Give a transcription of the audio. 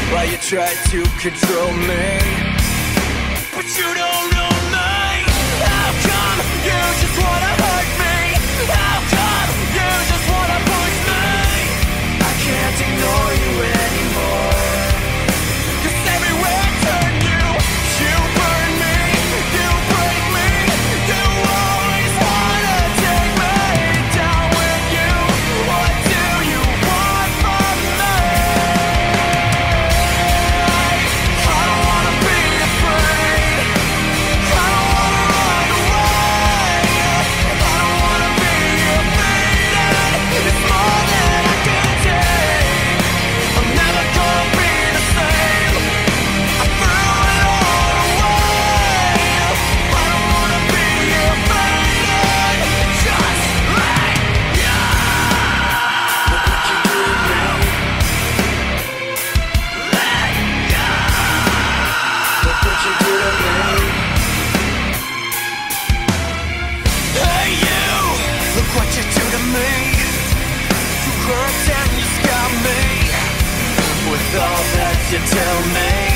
Why you try to control me, but you don't know me. How come you just wanna hurt me? How come you just wanna push me? I can't ignore you anymore, 'cause everywhere I turn you burn me, you break me. You always wanna take me down with you. What do you want from me? I don't wanna be afraid, I don't wanna run away, I don't wanna be afraid. It's more than I can take. I'm never gonna be the same. I threw it all away. I don't wanna be afraid. Just let go. Look what you do to me. Let go. Look what you do to me. Hey you, look what you do to me. You hurt and you scar me with all that you tell me.